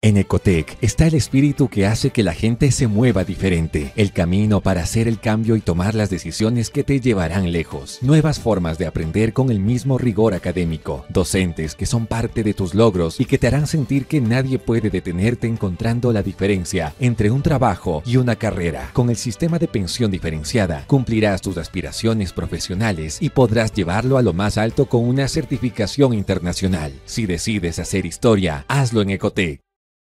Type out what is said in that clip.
En Ecotec está el espíritu que hace que la gente se mueva diferente, el camino para hacer el cambio y tomar las decisiones que te llevarán lejos, nuevas formas de aprender con el mismo rigor académico, docentes que son parte de tus logros y que te harán sentir que nadie puede detenerte encontrando la diferencia entre un trabajo y una carrera. Con el sistema de pensión diferenciada, cumplirás tus aspiraciones profesionales y podrás llevarlo a lo más alto con una certificación internacional. Si decides hacer historia, hazlo en Ecotec.